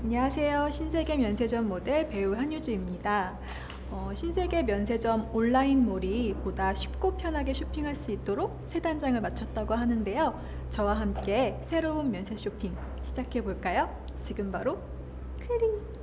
안녕하세요. 신세계 면세점 모델 배우 한유주입니다. 신세계 면세점 온라인몰이 보다 쉽고 편하게 쇼핑할 수 있도록 새 단장을 마쳤다고 하는데요. 저와 함께 새로운 면세 쇼핑 시작해 볼까요? 지금 바로 클릭!